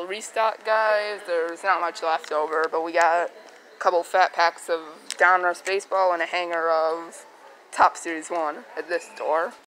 restock, guys. There's not much left over, but we got a couple fat packs of Donruss baseball and a hanger of Topps Series 1 at this store.